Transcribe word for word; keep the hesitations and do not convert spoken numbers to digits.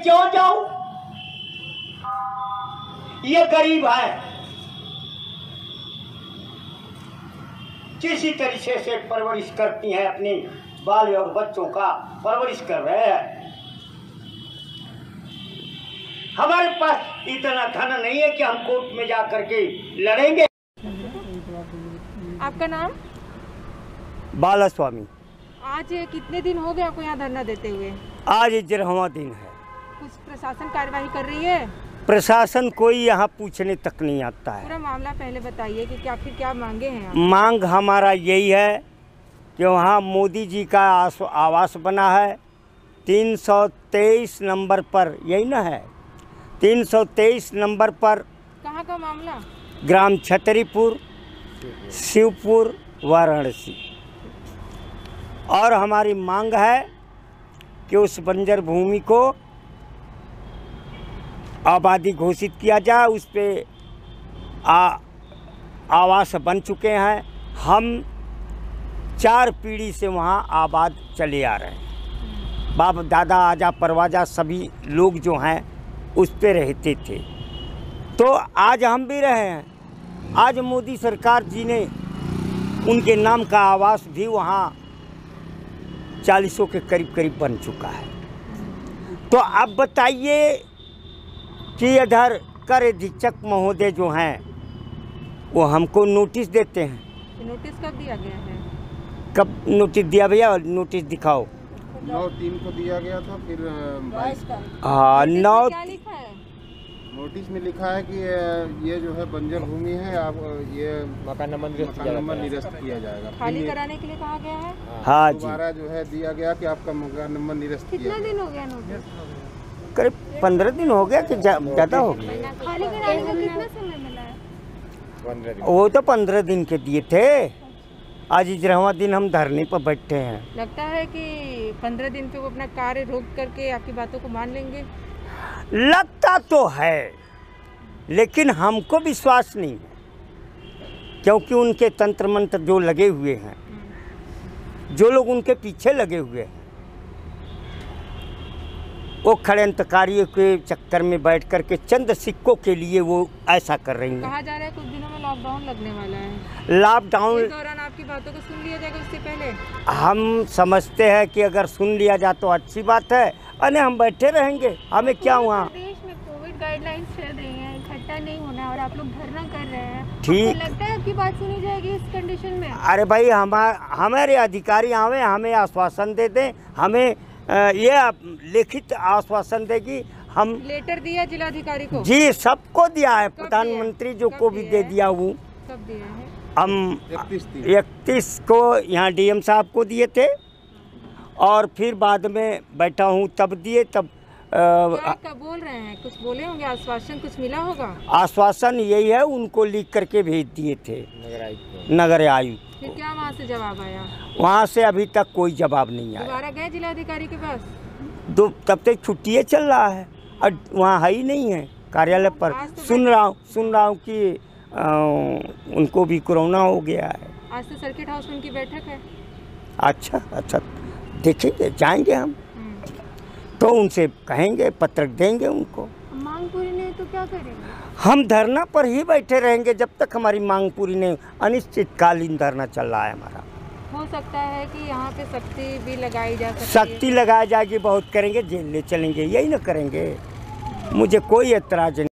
क्यों जाऊं? ये गरीब है, किसी तरीके से परवरिश करती हैं, अपने बाल और बच्चों का परवरिश कर रहे हैं। हमारे पास इतना धन नहीं है कि हम कोर्ट में जा करके लड़ेंगे। आपका नाम? बाला स्वामी। आज कितने दिन हो गए आपको यहाँ धरना देते हुए? आज इजरहवां दिन है। कुछ प्रशासन कार्यवाही कर रही है? प्रशासन कोई यहाँ पूछने तक नहीं आता है। पूरा मामला पहले बताइए कि आखिर क्या मांगे हैं आप? मांग हमारा यही है कि वहाँ मोदी जी का आवास बना है तीन सौ तेईस नंबर पर, यही ना है तीन सौ तेईस नंबर पर। कहाँ का मामला? ग्राम छतरीपुर, शिवपुर, वाराणसी। और हमारी मांग है कि उस बंजर भूमि को आबादी घोषित किया जाए। उस पे आ, आवास बन चुके हैं। हम चार पीढ़ी से वहाँ आबाद चले आ रहे हैं। बाप दादा आजा परवाजा सभी लोग जो हैं उस पे रहते थे, तो आज हम भी रहे हैं। आज मोदी सरकार जी ने उनके नाम का आवास भी वहाँ चालीसों के करीब करीब बन चुका है। तो अब बताइए कि इधर कर अधीक्षक महोदय जो हैं वो हमको नोटिस देते हैं। नोटिस कब दिया गया है? कब नोटिस दिया भैया? नोटिस दिखाओ। नौ तीन को दिया गया था, फिर बाईस का। हाँ, नौ। क्या लिखा है नोटिस में? लिखा है कि ये जो है बंजर भूमि है, आप ये मकान नंबर निरस्त किया जाएगा। खाली कराने के लिए कहा गया है। हाँ जी, दोबारा जो है दिया गया कि आपका मकान नंबर निरस्त किया। कितने दिन हो गया नोटिस? करीब पंद्रह दिन हो गया कि ज़्यादा हो गया। खाली कराने को कितना समय मिला है? पंद्रह दिन। वो तो पंद्रह दिन के दिए थे। आज इजरहवां दिन हम धरने पर बैठे हैं। लगता है कि पंद्रह दिन पे वो अपना कार्य रोक करके आपकी बातों को मान लेंगे। लगता तो है, लेकिन हमको विश्वास नहीं है, क्योंकि उनके तंत्र मंत्र जो लगे हुए हैं, जो लोग उनके पीछे लगे हुए हैं, वो षड्यंत्रकारियों के चक्कर में बैठ कर के चंद सिक्कों के लिए वो ऐसा कर रही हैं। कहा जा रहा है कुछ दिनों में लॉकडाउन लगने वाला है। लॉकडाउन इस दौरान आपकी बातों को सुन लिया जाएगा उससे पहले? हम समझते हैं कि अगर सुन लिया जाए तो अच्छी बात है, अरे हम बैठे रहेंगे, हमें क्या हुआ। देश में कोविड गाइडलाइंस चल रही हैं, इकट्ठा नहीं होना और आप लोग धरना कर रहे हैं। ठीक। आपको लगता है आपकी बात सुनी जाएगी इस कंडीशन में? अरे भाई, हमारे हमारे अधिकारी आवे, हमें आश्वासन दे दें, हमें ये लिखित आश्वासन देगी। हम लेटर दिया जिलाधिकारी को? जी, सबको दिया है, प्रधानमंत्री जो को भी दे दिया वो। कब दिया है? हम इकतीस को यहाँ डीएम साहब को दिए थे और फिर बाद में बैठा हूँ तब दिए। तब क्या क्या बोल रहे हैं? कुछ बोले होंगे, आश्वासन कुछ मिला होगा? आश्वासन यही है, उनको लिख करके भेज दिए थे नगर आयुक्त नगर आयुक्त। फिर क्या वहाँ से जवाब आया? वहाँ से अभी तक कोई जवाब नहीं आया। दोबारा गए जिलाधिकारी के पास? दो तब तक छुट्टियाँ चल रहा है और वहाँ है ही नहीं है कार्यालय पर। तो सुन रहा हूँ सुन रहा हूँ कि आ, उनको भी कोरोना हो गया है। आज तो सर्किट हाउस में उनकी बैठक है। अच्छा अच्छा, देखेंगे, जाएंगे हम तो उनसे कहेंगे, पत्र देंगे उनको। मांग पूरी नहीं तो क्या करेंगे? हम धरना पर ही बैठे रहेंगे जब तक हमारी मांग पूरी नहीं। अनिश्चितकालीन धरना चल रहा है हमारा। हो सकता है कि यहाँ पे सख्ती भी लगाई जा सकती है। सख्ती लगाई जाएगी, बहुत करेंगे, जेल ले चलेंगे, यही ना करेंगे। मुझे कोई एतराज नहीं।